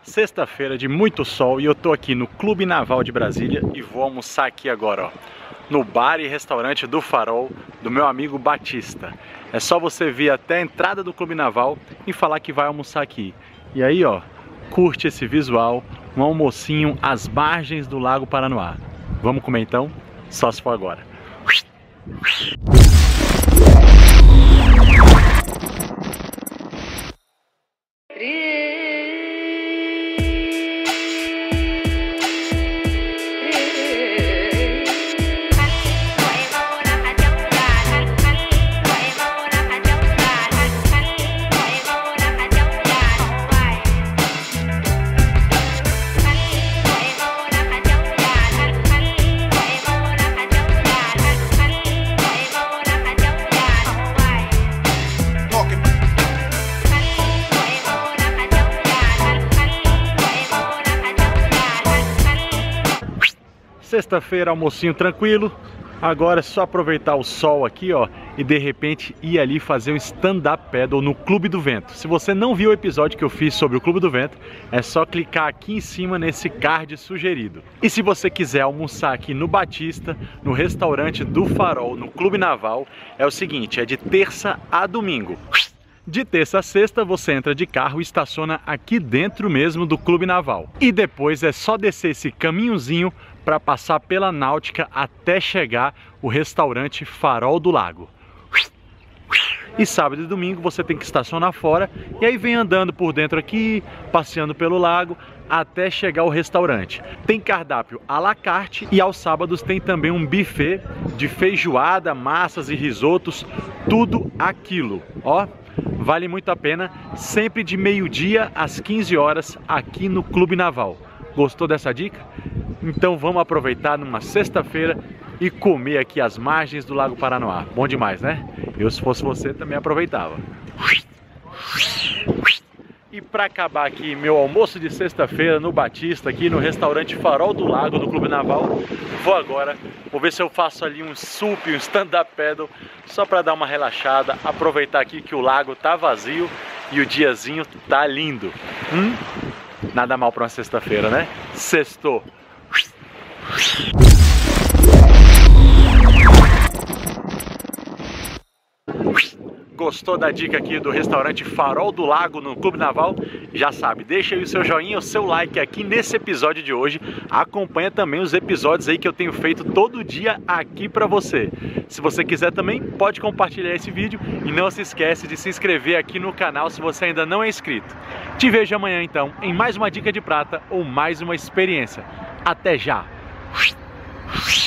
Sexta-feira de muito sol e eu tô aqui no Clube Naval de Brasília e vou almoçar aqui agora, ó, no bar e restaurante do Farol do meu amigo Batista. É só você vir até a entrada do Clube Naval e falar que vai almoçar aqui. E aí, ó, curte esse visual, um almocinho às margens do Lago Paranoá. Vamos comer então? Só se for agora. Sexta-feira, almocinho tranquilo. Agora é só aproveitar o sol aqui, ó, e de repente ir ali fazer um stand-up paddle no Clube do Vento. Se você não viu o episódio que eu fiz sobre o Clube do Vento, é só clicar aqui em cima nesse card sugerido. E se você quiser almoçar aqui no Batista, no restaurante do Farol, no Clube Naval, é o seguinte, é de terça a domingo. De terça a sexta você entra de carro e estaciona aqui dentro mesmo do Clube Naval. E depois é só descer esse caminhozinho para passar pela Náutica até chegar o restaurante Farol do Lago. E sábado e domingo você tem que estacionar fora e aí vem andando por dentro aqui, passeando pelo lago até chegar ao restaurante. Tem cardápio à la carte e aos sábados tem também um buffet de feijoada, massas e risotos, tudo aquilo, ó. Vale muito a pena, sempre de meio-dia às 15 horas aqui no Clube Naval. Gostou dessa dica? Então vamos aproveitar numa sexta-feira e comer aqui às margens do Lago Paranoá. Bom demais, né? Eu, se fosse você, também aproveitava. E para acabar aqui meu almoço de sexta-feira no Batista, aqui no restaurante Farol do Lago, no Clube Naval, vou ver se eu faço ali um sup, um stand-up paddle, só para dar uma relaxada, aproveitar aqui que o lago tá vazio e o diazinho tá lindo. Nada mal para uma sexta-feira, né? Sextou! Gostou da dica aqui do restaurante Farol do Lago no Clube Naval? Já sabe, deixa aí o seu joinha, o seu like aqui nesse episódio de hoje. Acompanha também os episódios aí que eu tenho feito todo dia aqui pra você. Se você quiser também, pode compartilhar esse vídeo e não se esquece de se inscrever aqui no canal se você ainda não é inscrito. Te vejo amanhã então em mais uma dica de prata ou mais uma experiência. Até já!